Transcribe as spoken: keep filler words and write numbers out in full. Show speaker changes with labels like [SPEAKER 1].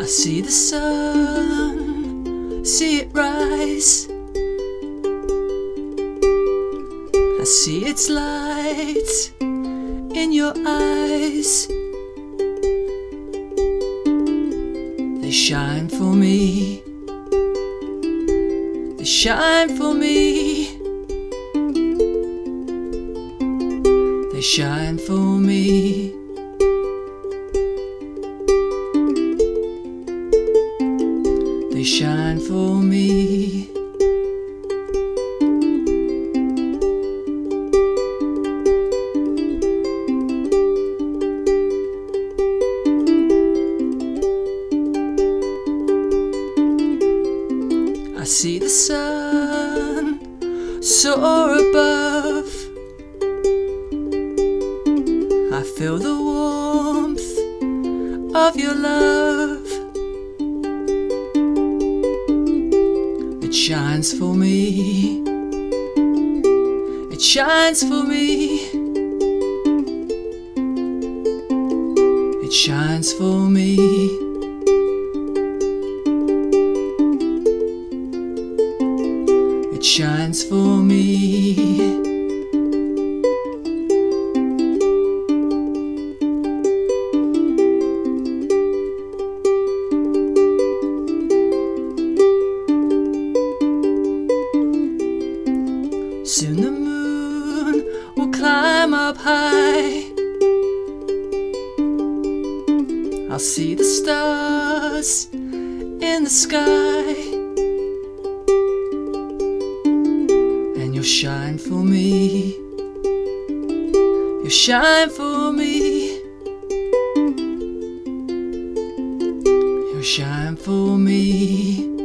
[SPEAKER 1] see the sun, see it rise. I see its light in your eyes. They shine for me. They shine for me. They shine for me. They shine for me. I see the sun soar above. I feel the warmth of your love. It shines for me. It shines for me. It shines for me. It shines for me. Soon the moon will climb up high. I'll see the stars in the sky. And you'll shine for me. You'll shine for me. You'll shine for me.